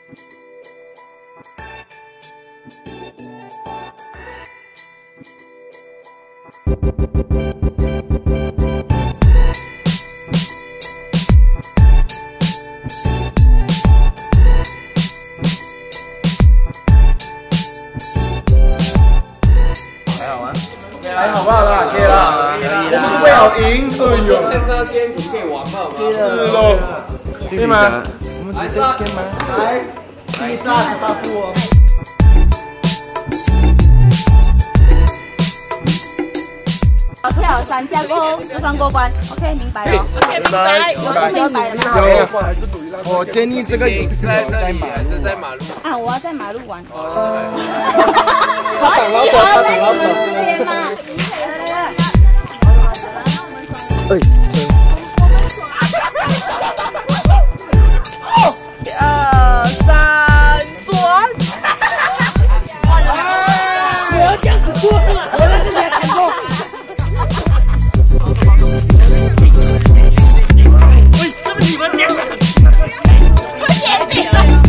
还好吧啦，可以啦，可以啦。我们是为了赢，哎呦。 但是要今天不可以玩好吗？ 是喽，对吗？我们直接 scan 吗？来，第三大副哦。 跳3下过后就算过关 ，OK， 明白了。OK， 明白。有不明白的吗？ 我建议这个也是在马路啊，我要在马路玩。 他等老手，他等老手。哎。1、2、3，转！我要这样子做，我在这里成功。喂，这不是你们点的？我点饼了。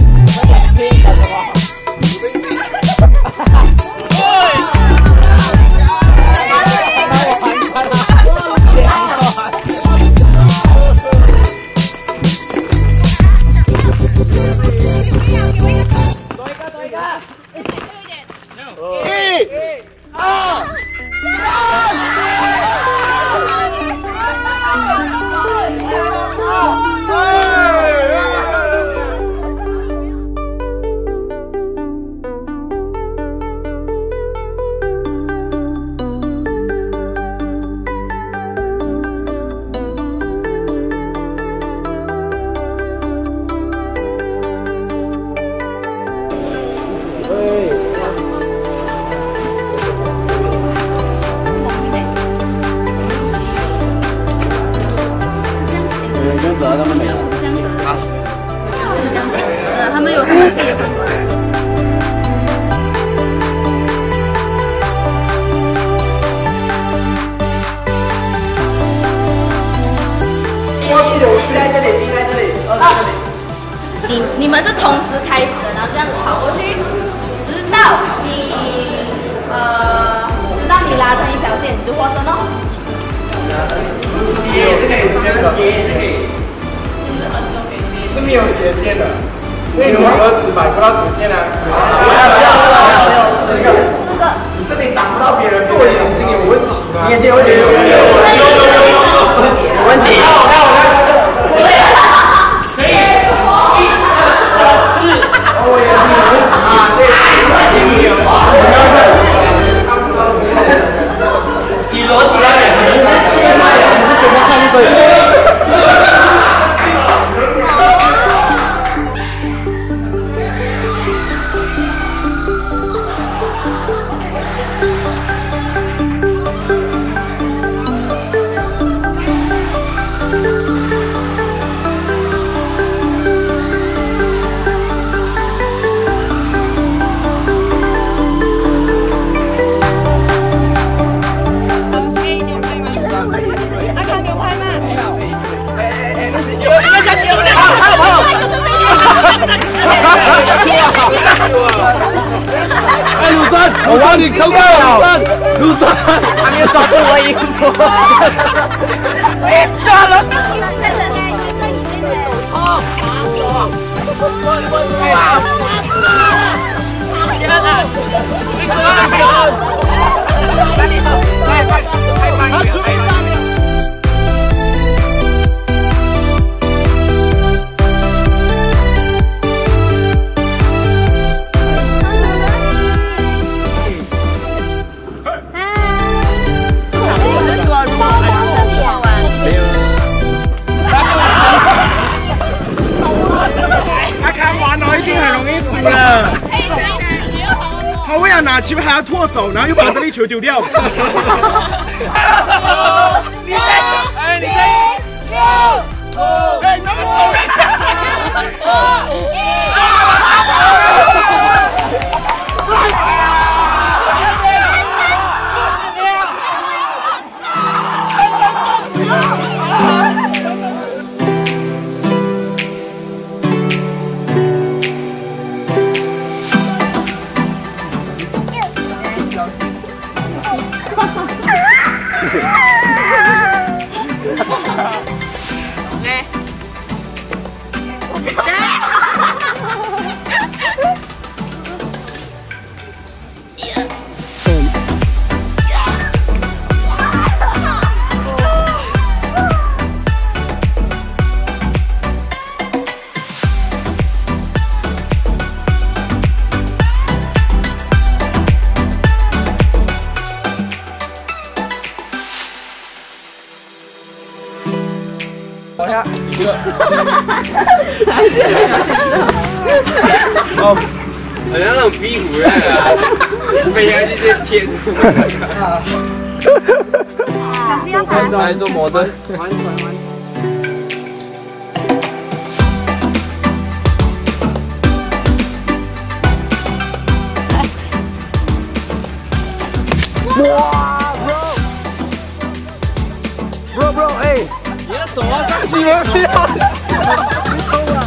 他们没有啊， 他们有他们自己的方法。 在这里，在这里，在这里。 你们是同时开始的，然后这样子跑过去，直到你拉成一条线，你就获胜喽。 是没有斜线的，因为你儿子买不到斜线啊。不要，4个，只是你挡不到别人，是我眼睛有问题吗？眼睛有问题，有问题。可以，1、2、4，我眼睛有问题啊，对，以逻辑来讲，看一个。哎，鲁山，我帮你成功了，鲁山，还没有抓住我衣服，我抓了。哦，天哪！他为了拿球还要脱手，然后又把这粒球丢掉。你在6、5，哎，那个手没下。 哦，好像那种壁虎一样啊，飞下去就贴住。 小心要爬。 来做摩登，玩。 哇 ，bro， 哎， 你的手要上去， 你们不要，你冲啊！